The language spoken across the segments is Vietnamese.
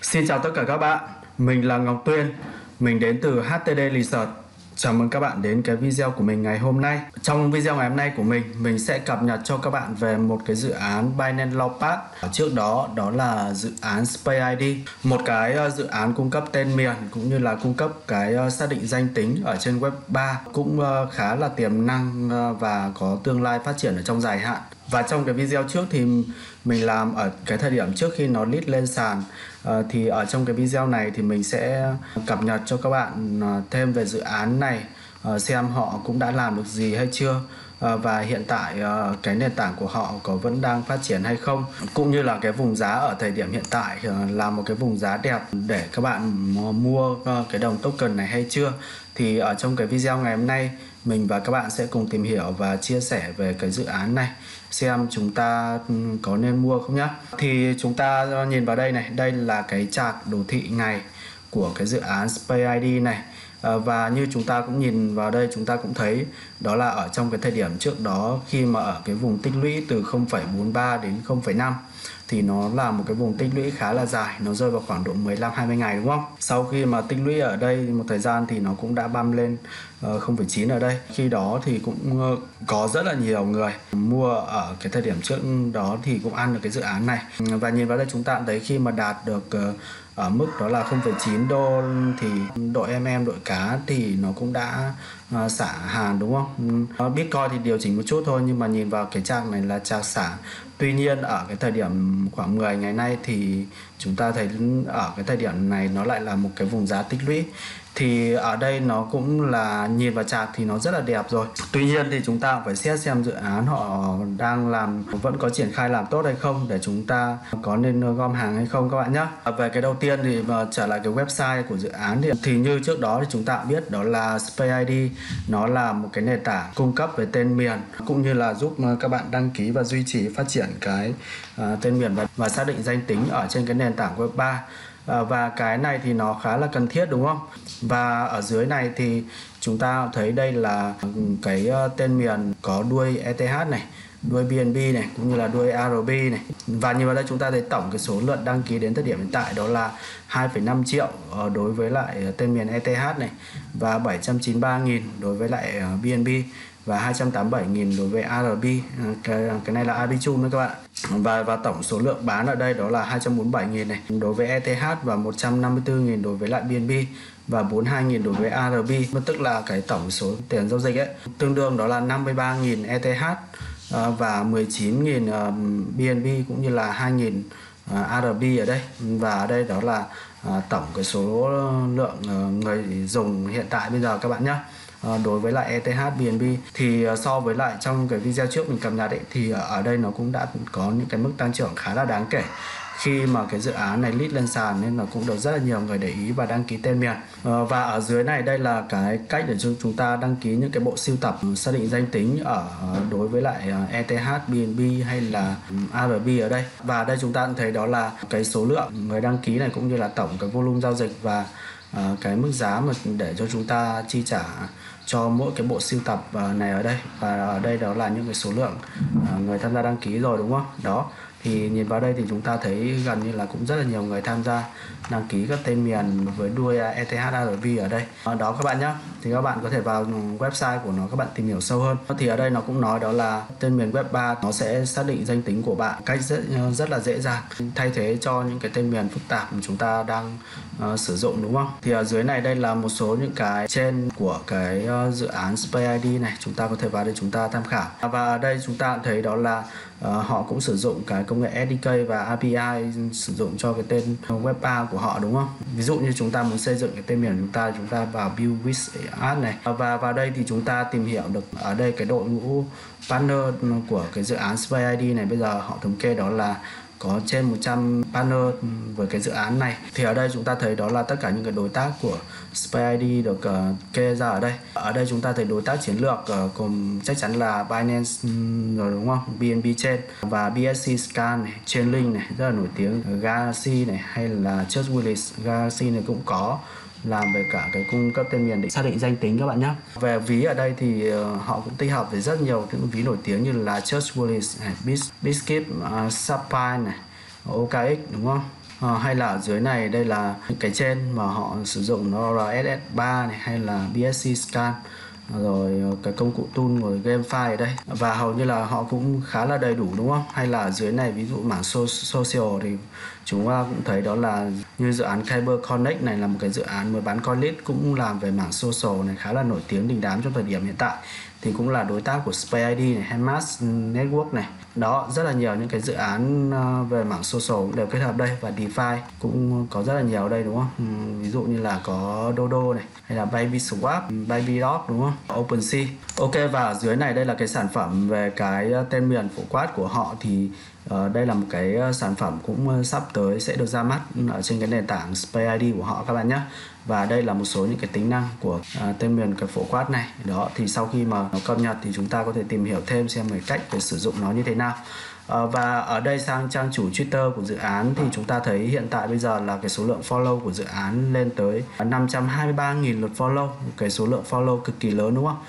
Xin chào tất cả các bạn, mình là Ngọc Tuyên, mình đến từ HTD Research. Chào mừng các bạn đến cái video của mình ngày hôm nay. Trong video ngày hôm nay của mình sẽ cập nhật cho các bạn về một cái dự án Binance Launchpad. Trước đó là dự án Space ID, một cái dự án cung cấp tên miền cũng như là cung cấp cái xác định danh tính ở trên Web 3, cũng khá là tiềm năng và có tương lai phát triển ở trong dài hạn. Và trong cái video trước thì mình làm ở cái thời điểm trước khi nó list lên sàn, thì ở trong cái video này thì mình sẽ cập nhật cho các bạn thêm về dự án này, xem họ cũng đã làm được gì hay chưa, và hiện tại cái nền tảng của họ có vẫn đang phát triển hay không, cũng như là cái vùng giá ở thời điểm hiện tại là một cái vùng giá đẹp để các bạn mua cái đồng token này hay chưa. Thì ở trong cái video ngày hôm nay mình và các bạn sẽ cùng tìm hiểu và chia sẻ về cái dự án này, xem chúng ta có nên mua không nhá. Thì chúng ta nhìn vào đây này, đây là cái chart đồ thị ngày của cái dự án Space ID này. Và như chúng ta cũng nhìn vào đây, chúng ta cũng thấy đó là ở trong cái thời điểm trước đó, khi mà ở cái vùng tích lũy từ 0,43 đến 0,5 thì nó là một cái vùng tích lũy khá là dài, nó rơi vào khoảng độ 15-20 ngày đúng không? Sau khi mà tích lũy ở đây một thời gian thì nó cũng đã băm lên 0,9 ở đây. Khi đó thì cũng có rất là nhiều người mua ở cái thời điểm trước đó thì cũng ăn được cái dự án này. Và nhìn vào đây chúng ta thấy khi mà đạt được ở mức đó là 0,9 đô thì đội đội cá thì nó cũng đã xả hàng đúng không? Bitcoin thì điều chỉnh một chút thôi, nhưng mà nhìn vào cái chart này là chart xả. Tuy nhiên ở cái thời điểm khoảng 10 ngày nay thì chúng ta thấy ở cái thời điểm này nó lại là một cái vùng giá tích lũy. Thì ở đây nó cũng là nhìn vào chart thì nó rất là đẹp rồi. Tuy nhiên thì chúng ta phải xét xem dự án họ đang làm vẫn có triển khai làm tốt hay không, để chúng ta có nên gom hàng hay không các bạn nhé. Về cái đầu tiên thì trở lại cái website của dự án thì như trước đó thì chúng ta biết đó là Space ID nó là một cái nền tảng cung cấp về tên miền, cũng như là giúp các bạn đăng ký và duy trì phát triển cái tên miền và xác định danh tính ở trên cái nền tảng Web 3. Và cái này thì nó khá là cần thiết đúng không? Và ở dưới này thì chúng ta thấy đây là cái tên miền có đuôi ETH này, đuôi BNB này, cũng như là đuôi ARB này. Và như vậy đây chúng ta thấy tổng cái số lượt đăng ký đến thời điểm hiện tại đó là 2,5 triệu đối với lại tên miền ETH này, và 793.000 đối với lại BNB, và 287.000 đối với ARB. Cái này là Arbitrum đấy các bạn. Và tổng số lượng bán ở đây đó là 247.000 này đối với ETH, và 154.000 đối với lại BNB, và 42.000 đối với ARB. Tức là cái tổng số tiền giao dịch ấy tương đương đó là 53.000 ETH và 19.000 BNB, cũng như là 2.000 ARB ở đây. Và ở đây đó là tổng cái số lượng người dùng hiện tại bây giờ các bạn nhé. Đối với lại ETH, BNB thì so với lại trong cái video trước mình cập nhật ấy, thì ở đây nó cũng đã có những cái mức tăng trưởng khá là đáng kể khi mà cái dự án này list lên sàn, nên là cũng được rất là nhiều người để ý và đăng ký tên miền. Và ở dưới này đây là cái cách để chúng ta đăng ký những cái bộ sưu tập xác định danh tính ở đối với lại ETH, BNB hay là ARB ở đây. Và đây chúng ta cũng thấy đó là cái số lượng người đăng ký này, cũng như là tổng cái volume giao dịch và cái mức giá mà để cho chúng ta chi trả cho mỗi cái bộ sưu tập này ở đây. Và ở đây đó là những cái số lượng người tham gia đăng ký rồi đúng không? Đó, thì nhìn vào đây thì chúng ta thấy gần như là cũng rất là nhiều người tham gia đăng ký các tên miền với đuôi ETH, ARB ở đây. Đó các bạn nhé. Thì các bạn có thể vào website của nó, các bạn tìm hiểu sâu hơn. Thì ở đây nó cũng nói đó là tên miền Web 3 nó sẽ xác định danh tính của bạn cách rất là dễ dàng, thay thế cho những cái tên miền phức tạp mà chúng ta đang sử dụng đúng không? Thì ở dưới này đây là một số những cái trên của cái dự án Space ID này, chúng ta có thể vào đây chúng ta tham khảo. Và ở đây chúng ta thấy đó là họ cũng sử dụng cái công nghệ SDK và API sử dụng cho cái tên Web 3 của họ đúng không? Ví dụ như chúng ta muốn xây dựng cái tên miền của chúng ta vào Build with Art này, và vào đây thì chúng ta tìm hiểu được ở đây cái đội ngũ partner của cái dự án Space ID này. Bây giờ họ thống kê đó là có trên 100 partner với cái dự án này. Thì ở đây chúng ta thấy đó là tất cả những cái đối tác của Space ID được kê ra ở đây. Ở đây chúng ta thấy đối tác chiến lược cùng chắc chắn là Binance rồi đúng không? BNB Chain và BSC Scan này, Chainlink này rất là nổi tiếng, Galaxy này, hay là Trust Wallet. Galaxy này cũng có làm về cả cái cung cấp tên miền để xác định danh tính các bạn nhé. Về ví ở đây thì họ cũng tích hợp với rất nhiều những ví nổi tiếng như là Trust Wallet này, Biscuit, Sapphire này, OKX đúng không? hay là ở dưới này đây là cái trên mà họ sử dụng nó RSS3 này, hay là BSC Scan, rồi cái công cụ tool của GameFi ở đây, và hầu như là họ cũng khá là đầy đủ đúng không? Hay là ở dưới này ví dụ mảng social thì chúng ta cũng thấy đó là như dự án Kyber Connect này là một cái dự án mới bán coin list, cũng làm về mảng social này, khá là nổi tiếng đình đám trong thời điểm hiện tại, thì cũng là đối tác của SpaceID này, Hamas Network này. Đó, rất là nhiều những cái dự án về mảng social đều kết hợp đây, và DeFi cũng có rất là nhiều ở đây đúng không? Ví dụ như là có Dodo này, hay là BabySwap, BabyDog đúng không? OpenSea. Ok, và ở dưới này đây là cái sản phẩm về cái tên miền phổ quát của họ, thì đây là một cái sản phẩm cũng sắp tới sẽ được ra mắt ở trên cái nền tảng SpaceID của họ các bạn nhé. Và đây là một số những cái tính năng của tên miền cái phổ quát này. Đó, thì sau khi mà nó cập nhật thì chúng ta có thể tìm hiểu thêm xem cái cách để sử dụng nó như thế nào. Và ở đây sang trang chủ Twitter của dự án thì chúng ta thấy hiện tại bây giờ là cái số lượng follow của dự án lên tới 523.000 lượt follow, cái số lượng follow cực kỳ lớn đúng không?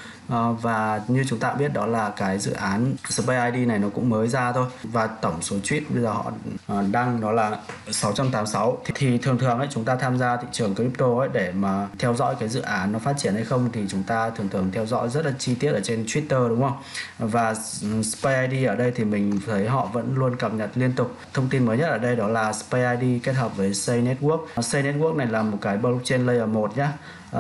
Và như chúng ta biết đó là cái dự án SpaceID này nó cũng mới ra thôi, và tổng số tweet bây giờ họ đăng đó là 686. Thì thường ấy chúng ta tham gia thị trường crypto ấy để mà theo dõi cái dự án nó phát triển hay không thì chúng ta thường theo dõi rất là chi tiết ở trên Twitter đúng không? Và SpaceID ở đây thì mình thấy họ vẫn luôn cập nhật liên tục. Thông tin mới nhất ở đây đó là SpaceID kết hợp với Say Network. Say Network này là một cái blockchain layer 1 nhá.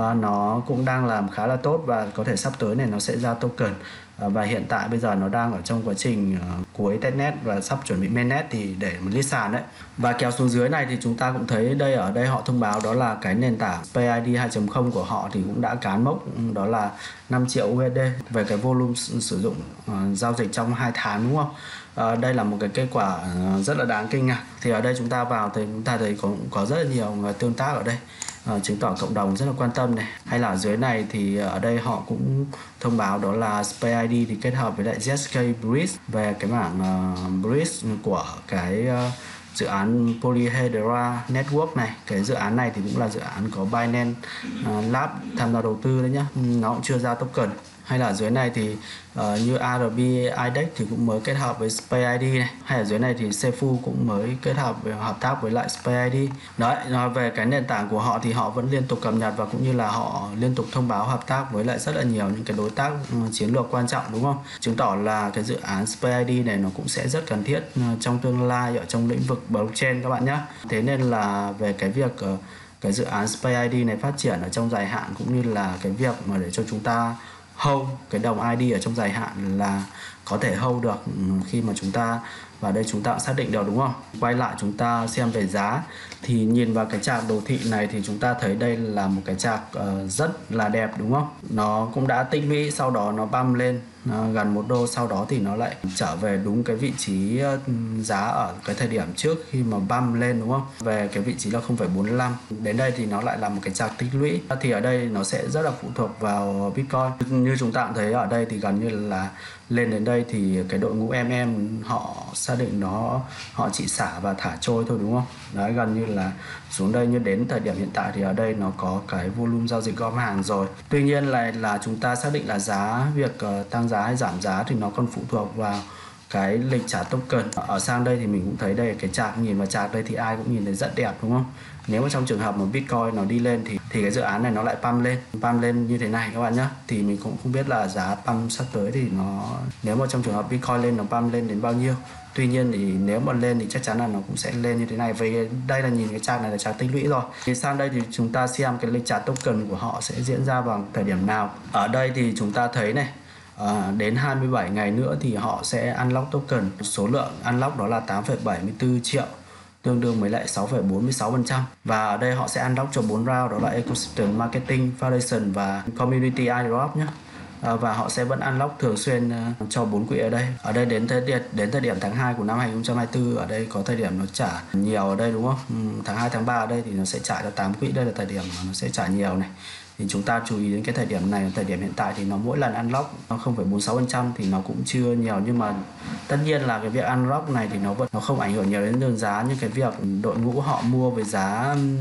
Nó cũng đang làm khá là tốt, và có thể sắp tới này nó sẽ ra token, và hiện tại bây giờ nó đang ở trong quá trình cuối testnet và sắp chuẩn bị mainnet thì để mà list sàn đấy. Và kéo xuống dưới này thì chúng ta cũng thấy ở đây họ thông báo đó là cái nền tảng SpaceID 2.0 của họ thì cũng đã cán mốc đó là 5 triệu USD về cái volume sử dụng giao dịch trong 2 tháng đúng không? Đây là một cái kết quả rất là đáng kinh ngạc. Thì ở đây chúng ta vào thì chúng ta thấy có rất là nhiều người tương tác ở đây, chứng tỏ cộng đồng rất là quan tâm này. Hay là ở dưới này thì ở đây họ cũng thông báo đó là SpaceID thì kết hợp với lại ZK Bridge về cái mảng Bridge của cái dự án Polyhedra Network này. Cái dự án này thì cũng là dự án có Binance Lab tham gia đầu tư đấy nhá, nó cũng chưa ra token. Hay là ở dưới này thì như ARB IDEX thì cũng mới kết hợp với SpaceID này. Hay ở dưới này thì Sefu cũng mới kết hợp hợp tác với lại SpaceID. Đấy, nói về cái nền tảng của họ thì họ vẫn liên tục cập nhật, và cũng như là họ liên tục thông báo hợp tác với lại rất là nhiều những cái đối tác chiến lược quan trọng đúng không? Chứng tỏ là cái dự án SpaceID này nó cũng sẽ rất cần thiết trong tương lai ở trong lĩnh vực blockchain các bạn nhé. Thế nên là về cái việc cái dự án SpaceID này phát triển ở trong dài hạn, cũng như là cái việc mà để cho chúng ta hold cái đồng ID ở trong dài hạn là có thể hold được khi mà chúng ta vào đây chúng ta cũng xác định được đúng không? Quay lại chúng ta xem về giá thì nhìn vào cái chart đồ thị này thì chúng ta thấy đây là một cái chart rất là đẹp đúng không? Nó cũng đã tích lũy, sau đó nó băm lên gần $1, sau đó thì nó lại trở về đúng cái vị trí giá ở cái thời điểm trước khi mà băm lên đúng không? Về cái vị trí là 0,45. Đến đây thì nó lại là một cái chart tích lũy, thì ở đây nó sẽ rất là phụ thuộc vào Bitcoin. Như chúng ta cũng thấy ở đây thì gần như là lên đến đây thì cái đội ngũ họ xác định họ chỉ xả và thả trôi thôi đúng không? Đấy, gần như là xuống đây, như đến thời điểm hiện tại thì ở đây nó có cái volume giao dịch gom hàng rồi. Tuy nhiên là chúng ta xác định là việc tăng giá hay giảm giá thì nó còn phụ thuộc vào cái lịch trả token. Ở sang đây thì mình cũng thấy đây cái chart, nhìn vào chart đây thì ai cũng nhìn thấy rất đẹp đúng không? Nếu mà trong trường hợp mà Bitcoin nó đi lên thì cái dự án này nó lại pump lên như thế này các bạn nhé. Thì mình cũng không biết là giá pump sắp tới thì nếu mà trong trường hợp Bitcoin lên nó pump lên đến bao nhiêu. Tuy nhiên thì nếu mà lên thì chắc chắn là nó cũng sẽ lên như thế này. Vì đây là nhìn cái chart này là chart tích lũy rồi. Thì sang đây thì chúng ta xem cái lịch trả token của họ sẽ diễn ra vào thời điểm nào. Ở đây thì chúng ta thấy này, đến 27 ngày nữa thì họ sẽ unlock token. Số lượng unlock đó là 8,74 triệu, tương đương với lại 6,46%. Và ở đây họ sẽ unlock cho 4 round, đó là Ecosystem Marketing, Foundation và Community Airdrop nhé. Và họ sẽ vẫn unlock thường xuyên cho 4 quỹ ở đây. Ở đây đến thời điểm tháng 2 của năm 2024, ở đây có thời điểm nó trả nhiều ở đây đúng không? Tháng 2, tháng 3 ở đây thì nó sẽ trả cho 8 quỹ, đây là thời điểm mà nó sẽ trả nhiều này. Thì chúng ta chú ý đến cái thời điểm này, thời điểm hiện tại thì nó mỗi lần unlock 0,46% thì nó cũng chưa nhiều, nhưng mà tất nhiên là cái việc unlock này thì nó không ảnh hưởng nhiều đến đường giá, như cái việc đội ngũ họ mua với giá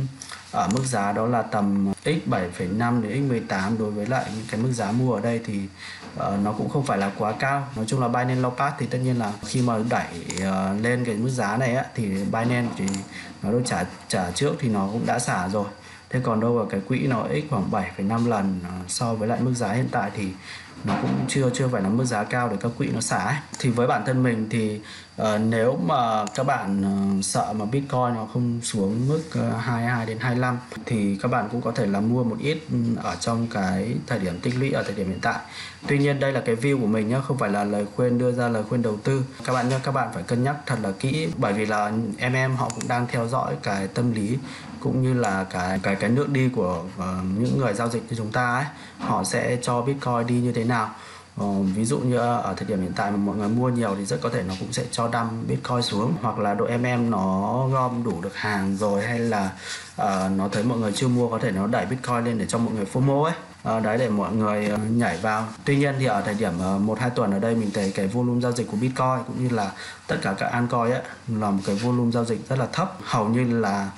ở mức giá đó là tầm x7,5 đến x18. Đối với lại những cái mức giá mua ở đây thì nó cũng không phải là quá cao. Nói chung là Binance Long Pass thì tất nhiên là khi mà đẩy lên cái mức giá này á, thì Binance thì nó được trả trước thì nó cũng đã xả rồi. Thế còn đâu ở cái quỹ nó x khoảng 7,5 lần so với lại mức giá hiện tại thì nó cũng chưa phải là mức giá cao để các quỹ nó xả ấy. Thì với bản thân mình thì nếu mà các bạn sợ mà Bitcoin nó không xuống mức 22 đến 25 thì các bạn cũng có thể là mua một ít ở trong cái thời điểm tích lũy ở thời điểm hiện tại. Tuy nhiên đây là cái view của mình nhé, không phải là lời khuyên, đưa ra lời khuyên đầu tư các bạn nhé. Các bạn phải cân nhắc thật là kỹ, bởi vì là em họ cũng đang theo dõi cái tâm lý cũng như là cái nước đi của những người giao dịch như chúng ta ấy, họ sẽ cho Bitcoin đi như thế nào. Ví dụ như ở thời điểm hiện tại mà mọi người mua nhiều thì rất có thể nó cũng sẽ cho dump Bitcoin xuống, hoặc là đội nó gom đủ được hàng rồi, hay là nó thấy mọi người chưa mua có thể nó đẩy Bitcoin lên để cho mọi người FOMO ấy. Đấy, để mọi người nhảy vào. Tuy nhiên thì ở thời điểm 1-2 tuần ở đây mình thấy cái volume giao dịch của Bitcoin cũng như là tất cả các altcoin ấy là một cái volume giao dịch rất là thấp, hầu như là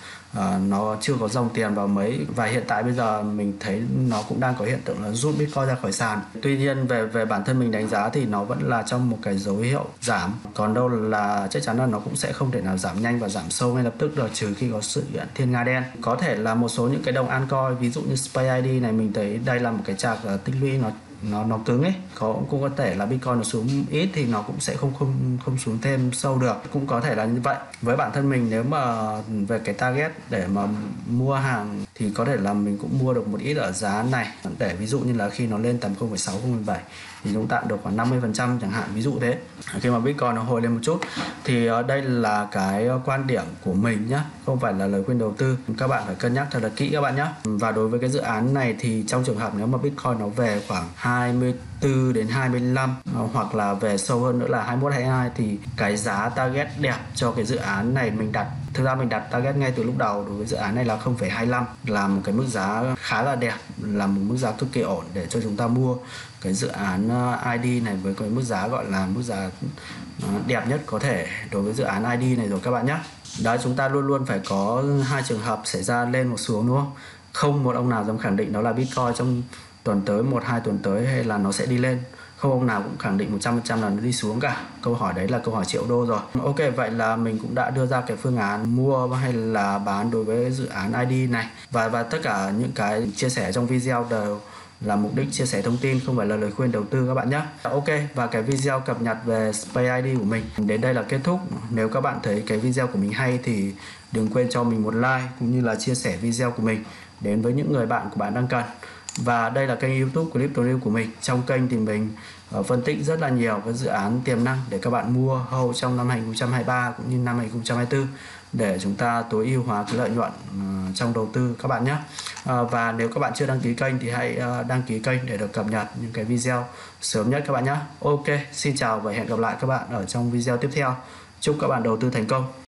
nó chưa có dòng tiền vào mấy, và hiện tại bây giờ mình thấy nó cũng đang có hiện tượng là rút Bitcoin ra khỏi sàn. Tuy nhiên về bản thân mình đánh giá thì nó vẫn là trong một cái dấu hiệu giảm, còn đâu là chắc chắn là nó cũng sẽ không thể nào giảm nhanh và giảm sâu ngay lập tức được, trừ khi có sự kiện thiên nga đen. Có thể là một số những cái đồng altcoin ví dụ như Space ID này, mình thấy đây là một cái chart tích lũy nó cứng ấy, cũng có thể là Bitcoin nó xuống ít thì nó cũng sẽ không xuống thêm sâu được, cũng có thể là như vậy. Với bản thân mình, nếu mà về cái target để mà mua hàng thì có thể là mình cũng mua được một ít ở giá này, để ví dụ như là khi nó lên tầm 0,6 0,7 thì chúng ta được khoảng 50% chẳng hạn, ví dụ thế. Khi mà Bitcoin nó hồi lên một chút thì đây là cái quan điểm của mình nhé, không phải là lời khuyên đầu tư, các bạn phải cân nhắc thật là kỹ các bạn nhé. Và đối với cái dự án này thì trong trường hợp nếu mà Bitcoin nó về khoảng 24 đến 25 hoặc là về sâu hơn nữa là 21 22 thì cái giá target đẹp cho cái dự án này mình đặt, thực ra mình đặt target ngay từ lúc đầu đối với dự án này là 0,25, là một cái mức giá khá là đẹp, là một mức giá cực kỳ ổn để cho chúng ta mua cái dự án ID này với cái mức giá gọi là mức giá đẹp nhất có thể đối với dự án ID này rồi các bạn nhé. Đấy, chúng ta luôn luôn phải có hai trường hợp xảy ra lên một xuống, đúng không? Không một ông nào dám khẳng định đó là Bitcoin trong tuần tới, 1-2 tuần tới hay là nó sẽ đi lên. Không ông nào cũng khẳng định 100% là nó đi xuống cả. Câu hỏi đấy là câu hỏi triệu đô rồi. Ok, vậy là mình cũng đã đưa ra cái phương án mua hay là bán đối với dự án ID này. Và tất cả những cái chia sẻ trong video đều là mục đích chia sẻ thông tin, không phải là lời khuyên đầu tư các bạn nhé. Ok, và cái video cập nhật về Space ID của mình đến đây là kết thúc. Nếu các bạn thấy cái video của mình hay thì đừng quên cho mình một like cũng như là chia sẻ video của mình đến với những người bạn của bạn đang cần. Và đây là kênh YouTube Crypto News của mình. Trong kênh thì mình phân tích rất là nhiều các dự án tiềm năng để các bạn mua hold trong năm 2023 cũng như năm 2024 để chúng ta tối ưu hóa cái lợi nhuận trong đầu tư các bạn nhé. Và nếu các bạn chưa đăng ký kênh thì hãy đăng ký kênh để được cập nhật những cái video sớm nhất các bạn nhé. Ok, xin chào và hẹn gặp lại các bạn ở trong video tiếp theo. Chúc các bạn đầu tư thành công.